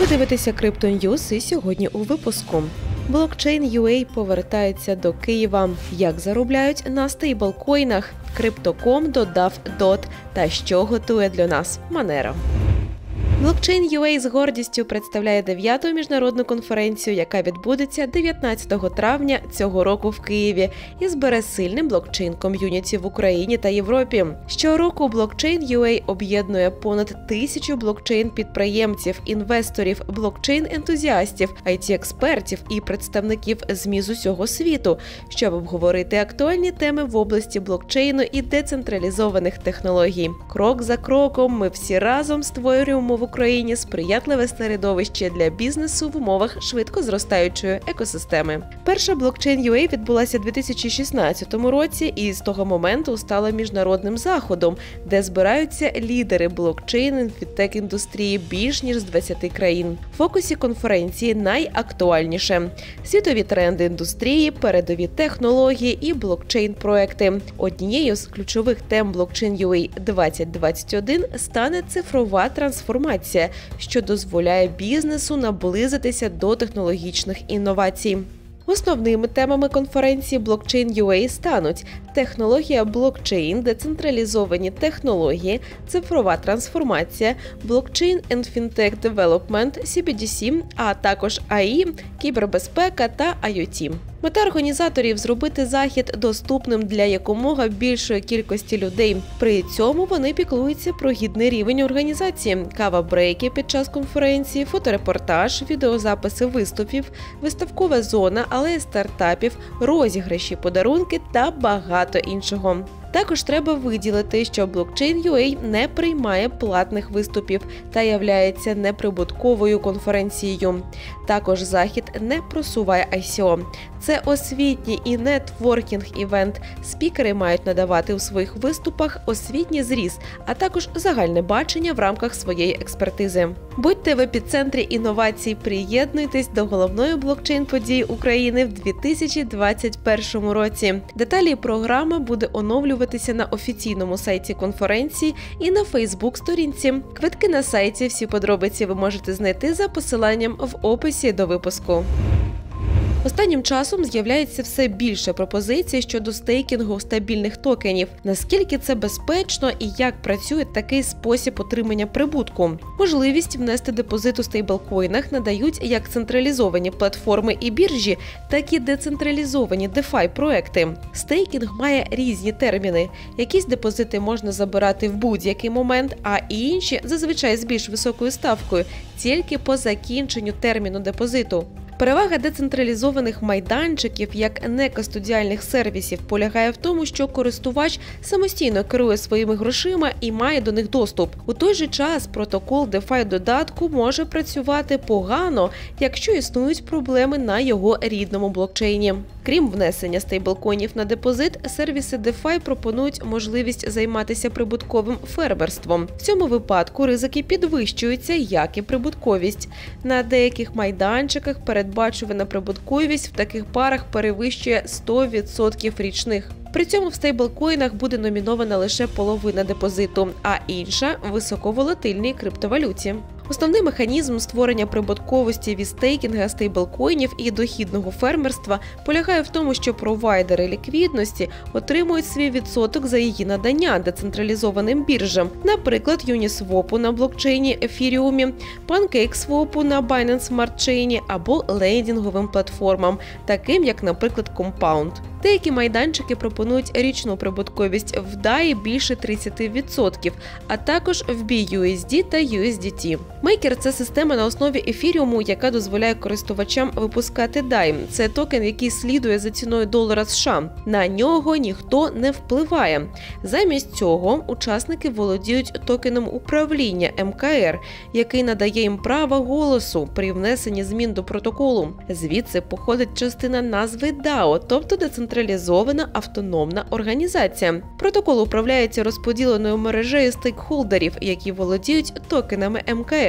Ви дивитеся Crypto.News і сьогодні у випуску. Blockchain.ua повертається до Києва. Як заробляють на стейблкоїнах? Crypto.com додав DOT. Та що готує для нас Monero? Blockchain.ua з гордістю представляє 9-ту міжнародну конференцію, яка відбудеться 19 травня цього року в Києві і збере сильним блокчейн-ком'юніті в Україні та Європі. Щороку Blockchain.ua об'єднує понад 1000 блокчейн-підприємців, інвесторів, блокчейн-ентузіастів, IT-експертів і представників ЗМІ з усього світу, щоб обговорити актуальні теми в області блокчейну і децентралізованих технологій. Крок за кроком ми всі разом створюємо в Україні сприятливе середовище для бізнесу в умовах швидко зростаючої екосистеми. Перша Blockchain.ua відбулася у 2016 році і з того моменту стала міжнародним заходом, де збираються лідери блокчейн фінтек-індустрії більш ніж з 20 країн. В фокусі конференції найактуальніше – світові тренди індустрії, передові технології і блокчейн-проекти. Однією з ключових тем Blockchain.ua 2021 стане цифрова трансформація, що дозволяє бізнесу наблизитися до технологічних інновацій. Основними темами конференції Blockchain.ua стануть технологія блокчейн, децентралізовані технології, цифрова трансформація, блокчейн and fintech development, CBDC, а також АІ, кібербезпека та IoT. Мета організаторів – зробити захід доступним для якомога більшої кількості людей. При цьому вони піклуються про гідний рівень організації, кава-брейки під час конференції, фоторепортаж, відеозаписи виступів, виставкова зона, алея стартапів, розіграші, подарунки та багато іншого. Також треба виділити, що Blockchain.ua не приймає платних виступів та являється неприбутковою конференцією. Також захід не просуває ICO. Це освітній і нетворкінг-івент. Спікери мають надавати у своїх виступах освітній зріз, а також загальне бачення в рамках своєї експертизи. Будьте в епіцентрі інновацій, приєднуйтесь до головної блокчейн-події України в 2021 році. Деталі програми буде оновлюватися на офіційному сайті конференції і на Фейсбук-сторінці. Квитки на сайті, всі подробиці ви можете знайти за посиланням в описі до випуску. Останнім часом з'являється все більше пропозицій щодо стейкінгу стабільних токенів. Наскільки це безпечно і як працює такий спосіб отримання прибутку? Можливість внести депозит у стейблкоїнах надають як централізовані платформи і біржі, так і децентралізовані DeFi-проекти. Стейкінг має різні терміни. Якісь депозити можна забирати в будь-який момент, а інші, зазвичай з більш високою ставкою, тільки по закінченню терміну депозиту. Перевага децентралізованих майданчиків як некастодіальних сервісів полягає в тому, що користувач самостійно керує своїми грошима і має до них доступ. У той же час протокол DeFi-додатку може працювати погано, якщо існують проблеми на його рідному блокчейні. Крім внесення стейблкоїнів на депозит, сервіси DeFi пропонують можливість займатися прибутковим фермерством. В цьому випадку ризики підвищуються, як і прибутковість. На деяких майданчиках передбачувана прибутковість в таких парах перевищує 100% річних. При цьому в стейблкоїнах буде номінована лише половина депозиту, а інша – в високоволатильній криптовалюті. Основний механізм створення прибутковості від стейкінга стейблкоїнів і дохідного фермерства полягає в тому, що провайдери ліквідності отримують свій відсоток за її надання децентралізованим біржам, наприклад, Uniswap на блокчейні Ethereum, PancakeSwap на Binance Smart Chain або лендінговим платформам, таким як, наприклад, Compound. Деякі майданчики пропонують річну прибутковість в DAI більше 30%, а також в BUSD та USDT. Maker – це система на основі ефіріуму, яка дозволяє користувачам випускати DAI. Це токен, який слідує за ціною долара США. На нього ніхто не впливає. Замість цього учасники володіють токеном управління МКР, який надає їм право голосу при внесенні змін до протоколу. Звідси походить частина назви DAO, тобто децентралізована автономна організація. Протокол управляється розподіленою мережею стейкхолдерів, які володіють токенами МКР. В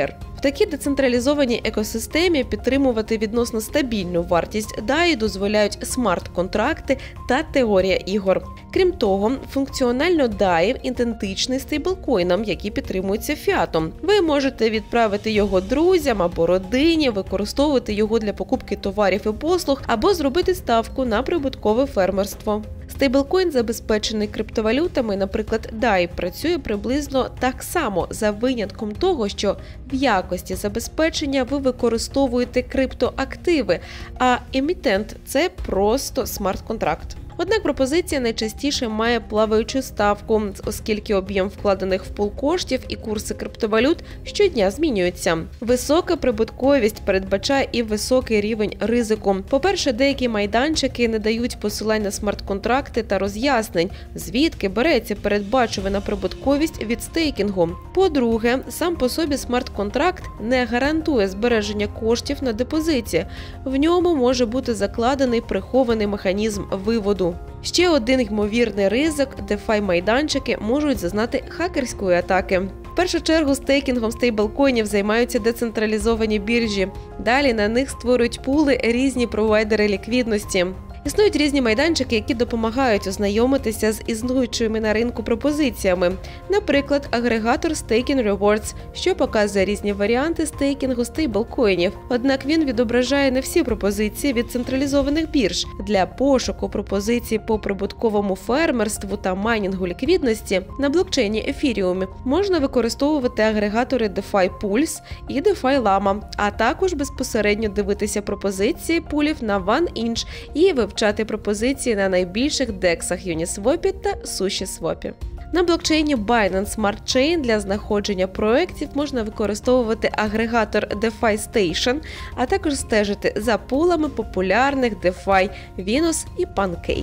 такій децентралізованій екосистемі підтримувати відносно стабільну вартість DAI дозволяють смарт-контракти та теорія ігор. Крім того, функціонально DAI ідентичний стейблкоїнам, які підтримуються фіатом. Ви можете відправити його друзям або родині, використовувати його для покупки товарів і послуг або зробити ставку на прибуткове фермерство. Стейблкоін, забезпечений криптовалютами, наприклад, DAI, працює приблизно так само, за винятком того, що в якості забезпечення ви використовуєте криптоактиви, а емітент – це просто смарт-контракт. Однак пропозиція найчастіше має плаваючу ставку, оскільки об'єм вкладених в пул коштів і курси криптовалют щодня змінюються. Висока прибутковість передбачає і високий рівень ризику. По-перше, деякі майданчики не дають посилань на смарт-контракти та роз'яснень, звідки береться передбачувана прибутковість від стейкінгу. По-друге, сам по собі смарт-контракт не гарантує збереження коштів на депозиті. В ньому може бути закладений прихований механізм виводу. Ще один ймовірний ризик – DeFi-майданчики можуть зазнати хакерської атаки. В першу чергу стейкінгом стейблкоїнів займаються децентралізовані біржі. Далі на них створюють пули різні провайдери ліквідності. Існують різні майданчики, які допомагають ознайомитися з існуючими на ринку пропозиціями. Наприклад, агрегатор Staking Rewards, що показує різні варіанти стейкінгу стейблкоїнів. Однак він відображає не всі пропозиції від централізованих бірж. Для пошуку пропозицій по прибутковому фермерству та майнінгу ліквідності на блокчейні Ethereum можна використовувати агрегатори DeFi Pulse і DeFi Llama, а також безпосередньо дивитися пропозиції пулів на OneInch і вивчати пропозиції на найбільших дексах Uniswap та SushiSwap. На блокчейні Binance Smart Chain для знаходження проєктів можна використовувати агрегатор DeFi Station, а також стежити за пулами популярних DeFi Venus і Pancake.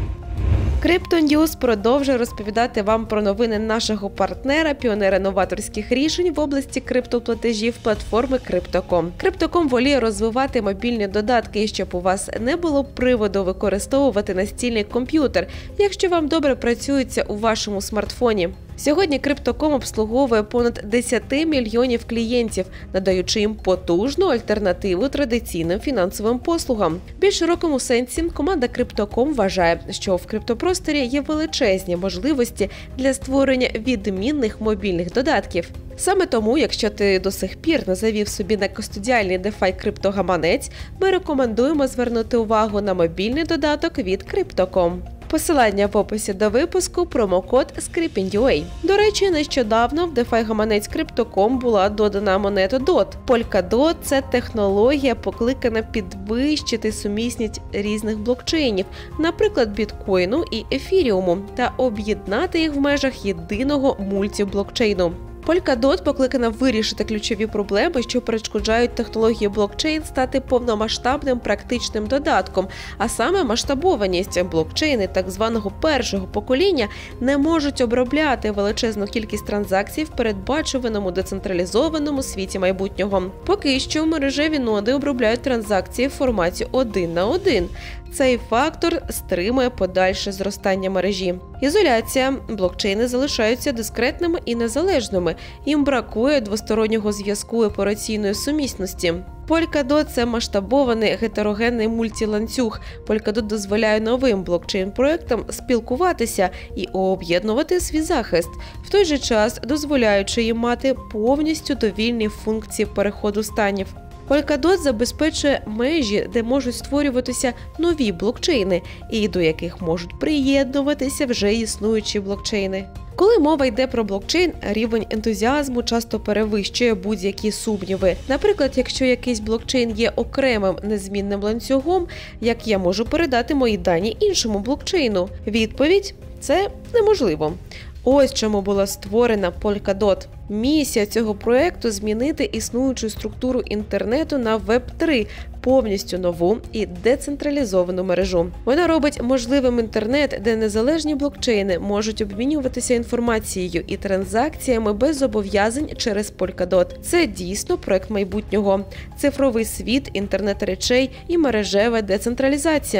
CryptoNews продовжує розповідати вам про новини нашого партнера, піонера новаторських рішень в області криптоплатежів платформи Crypto.com. Crypto.com воліє розвивати мобільні додатки, щоб у вас не було приводу використовувати настільний комп'ютер, якщо вам добре працюється у вашому смартфоні. Сьогодні Crypto.com обслуговує понад 10 мільйонів клієнтів, надаючи їм потужну альтернативу традиційним фінансовим послугам. В більш широкому сенсі команда Crypto.com вважає, що в криптопросторі є величезні можливості для створення відмінних мобільних додатків. Саме тому, якщо ти до сих пір не завів собі на кастодіальний DeFi криптогаманець, ми рекомендуємо звернути увагу на мобільний додаток від Crypto.com. Посилання в описі до випуску, промокод SCRIPING.UA. До речі, нещодавно в DeFi-гаманець Crypto.com була додана монета DOT. Polkadot – це технологія, покликана підвищити сумісність різних блокчейнів, наприклад, біткоїну і ефіріуму, та об'єднати їх в межах єдиного мультиблокчейну. Polkadot покликана вирішити ключові проблеми, що перешкоджають технології блокчейн стати повномасштабним практичним додатком, а саме масштабованість. Блокчейни так званого першого покоління не можуть обробляти величезну кількість транзакцій в передбачуваному децентралізованому світі майбутнього. Поки що мережеві ноди обробляють транзакції в форматі 1 на 1. Цей фактор стримує подальше зростання мережі. Ізоляція. Блокчейни залишаються дискретними і незалежними. Їм бракує двостороннього зв'язку операційної сумісності. Polkadot – це масштабований гетерогенний мультиланцюг. Polkadot дозволяє новим блокчейн-проектам спілкуватися і об'єднувати свій захист, в той же час дозволяючи їм мати повністю довільні функції переходу станів. Polkadot забезпечує межі, де можуть створюватися нові блокчейни, і до яких можуть приєднуватися вже існуючі блокчейни. Коли мова йде про блокчейн, рівень ентузіазму часто перевищує будь-які сумніви. Наприклад, якщо якийсь блокчейн є окремим незмінним ланцюгом, як я можу передати мої дані іншому блокчейну? Відповідь – це неможливо. Ось чому була створена Polkadot. Місія цього проєкту – змінити існуючу структуру інтернету на Web3, повністю нову і децентралізовану мережу. Вона робить можливим інтернет, де незалежні блокчейни можуть обмінюватися інформацією і транзакціями без зобов'язань через Polkadot. Це дійсно проєкт майбутнього. Цифровий світ, інтернет речей і мережева децентралізація.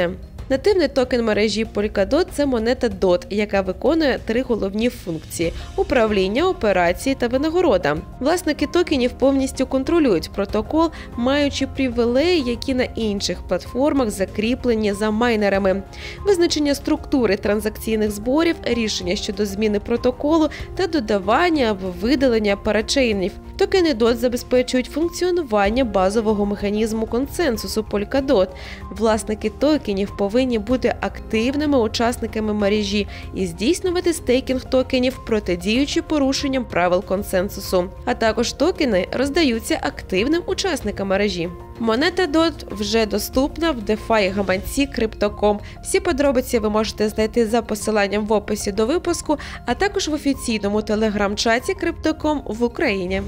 Нативний токен мережі Polkadot – це монета DOT, яка виконує 3 головні функції – управління, операції та винагорода. Власники токенів повністю контролюють протокол, маючи привілеї, які на інших платформах закріплені за майнерами. Визначення структури транзакційних зборів, рішення щодо зміни протоколу та додавання або видалення парачейнів. Токени DOT забезпечують функціонування базового механізму консенсусу Polkadot. Власники токенів повинні бути активними учасниками мережі і здійснювати стейкінг токенів, протидіючи порушенням правил консенсусу. А також токени роздаються активним учасникам мережі. Монета DOT вже доступна в DeFi-гаманці Crypto.com. Всі подробиці ви можете знайти за посиланням в описі до випуску, а також в офіційному телеграм-чаті Crypto.com в Україні.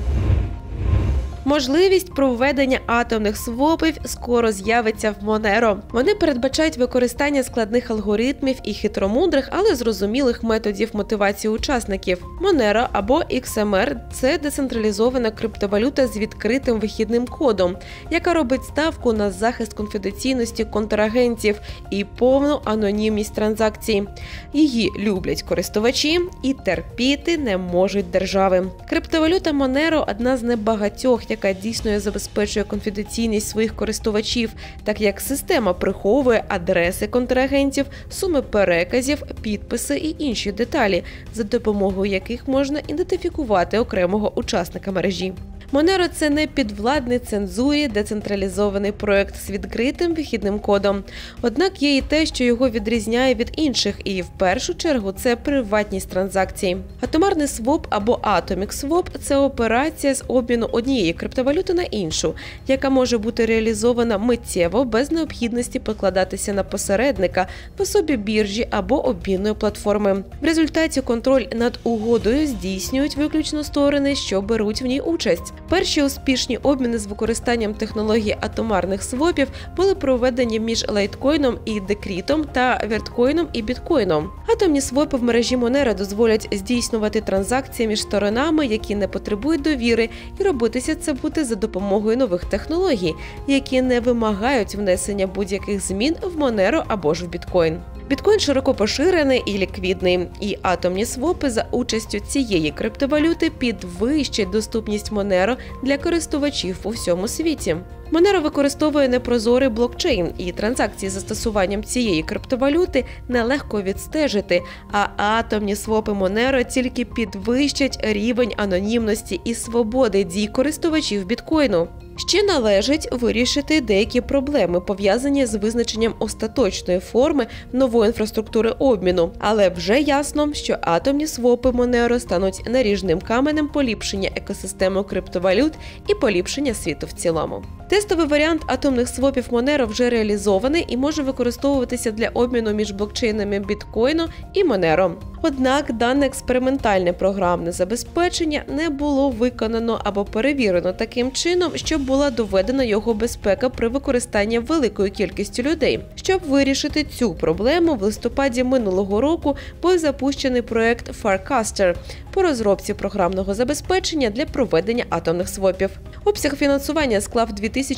Можливість проведення атомних свопів скоро з'явиться в Monero. Вони передбачають використання складних алгоритмів і хитромудрих, але зрозумілих методів мотивації учасників. Monero або XMR – це децентралізована криптовалюта з відкритим вихідним кодом, яка робить ставку на захист конфіденційності контрагентів і повну анонімність транзакцій. Її люблять користувачі і терпіти не можуть держави. Криптовалюта Monero – одна з небагатьох, яка дійсно забезпечує конфіденційність своїх користувачів, так як система приховує адреси контрагентів, суми переказів, підписи і інші деталі, за допомогою яких можна ідентифікувати окремого учасника мережі. Monero – це не підвладний цензурі децентралізований проект з відкритим вихідним кодом. Однак є і те, що його відрізняє від інших, і в першу чергу це приватність транзакцій. Атомарний своп або Atomic Swap – це операція з обміну однієї криптовалюти на іншу, яка може бути реалізована миттєво без необхідності покладатися на посередника в особі біржі або обмінної платформи. В результаті контроль над угодою здійснюють виключно сторони, що беруть в ній участь. Перші успішні обміни з використанням технології атомарних свопів були проведені між лайткоїном і декрітом та верткоїном і біткоїном. Атомні свопи в мережі Monero дозволять здійснювати транзакції між сторонами, які не потребують довіри, і робитися це буде за допомогою нових технологій, які не вимагають внесення будь-яких змін в Monero або ж в біткоін. Біткоін широко поширений і ліквідний, і атомні свопи за участю цієї криптовалюти підвищать доступність Monero для користувачів у всьому світі. Monero використовує непрозорий блокчейн, і транзакції з застосуванням цієї криптовалюти нелегко відстежити, а атомні свопи Monero тільки підвищать рівень анонімності і свободи дій користувачів біткоїну. Ще належить вирішити деякі проблеми, пов'язані з визначенням остаточної форми нової інфраструктури обміну. Але вже ясно, що атомні свопи Monero стануть наріжним каменем поліпшення екосистеми криптовалют і поліпшення світу в цілому. Тестовий варіант атомних свопів Monero вже реалізований і може використовуватися для обміну між блокчейнами біткоїну і Monero. Однак дане експериментальне програмне забезпечення не було виконано або перевірено таким чином, щоб була доведена його безпека при використанні великою кількістю людей. Щоб вирішити цю проблему, в листопаді минулого року був запущений проект Farcaster по розробці програмного забезпечення для проведення атомних свопів. Обсяг фінансування склав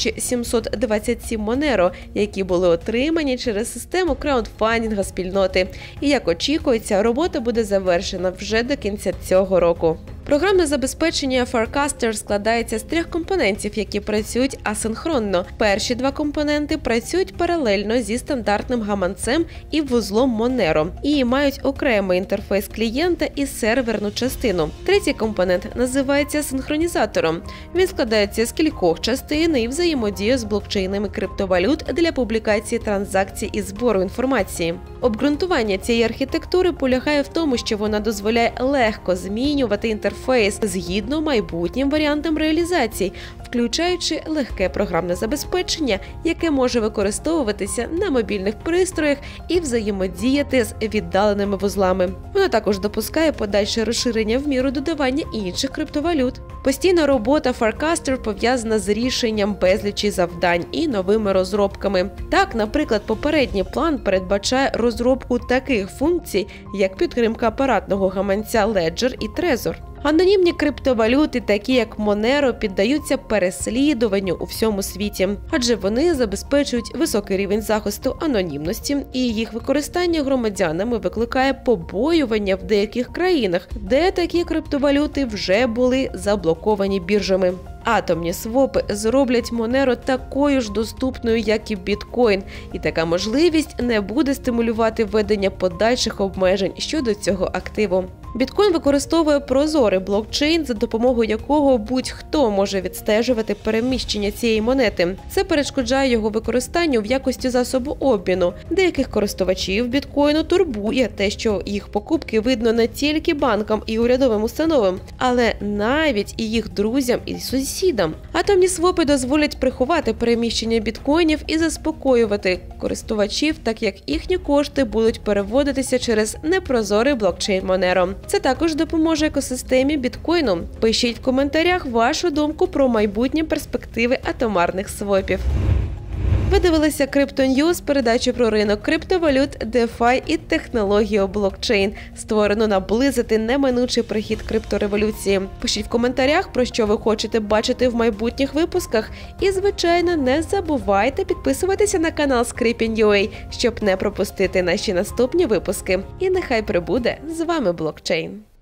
2727 Monero, які були отримані через систему краудфандингу спільноти. І, як очікується, робота буде завершена вже до кінця цього року. Програмне забезпечення Farcaster складається з 3 компонентів, які працюють асинхронно. Перші 2 компоненти працюють паралельно зі стандартним гаманцем і вузлом Monero і мають окремий інтерфейс клієнта і серверну частину. Третій компонент називається синхронізатором. Він складається з кількох частин і взаємодіє з блокчейнами криптовалют для публікації транзакцій і збору інформації. Обґрунтування цієї архітектури полягає в тому, що вона дозволяє легко змінювати інтерфейс згідно майбутнім варіантам реалізації, включаючи легке програмне забезпечення, яке може використовуватися на мобільних пристроях і взаємодіяти з віддаленими вузлами. Вона також допускає подальше розширення в міру додавання інших криптовалют. Постійна робота Farcaster пов'язана з рішенням безлічі завдань і новими розробками. Так, наприклад, попередній план передбачає розробку таких функцій, як підтримка апаратного гаманця Ledger і Trezor. Анонімні криптовалюти, такі як Monero, піддаються переслідуванню у всьому світі, адже вони забезпечують високий рівень захисту анонімності, і їх використання громадянами викликає побоювання в деяких країнах, де такі криптовалюти вже були заблоковані біржами. Атомні свопи зроблять Monero такою ж доступною, як і біткоін, і така можливість не буде стимулювати введення подальших обмежень щодо цього активу. Біткоін використовує прозорий блокчейн, за допомогою якого будь-хто може відстежувати переміщення цієї монети. Це перешкоджає його використанню в якості засобу обміну. Деяких користувачів біткоїну турбує те, що їх покупки видно не тільки банкам і урядовим установам, але навіть і їх друзям і сусідам. Атомні свопи дозволять приховати переміщення біткоїнів і заспокоювати користувачів, так як їхні кошти будуть переводитися через непрозорий блокчейн Monero. Це також допоможе екосистемі біткоїну. Пишіть в коментарях вашу думку про майбутні перспективи атомарних свопів. Ви дивилися Crypto.News, передачу про ринок криптовалют, DeFi і технологію блокчейн, створену наблизити неминучий прихід криптореволюції. Пишіть в коментарях, про що ви хочете бачити в майбутніх випусках. І, звичайно, не забувайте підписуватися на канал Scrypin.ua, щоб не пропустити наші наступні випуски. І нехай прибуде з вами блокчейн.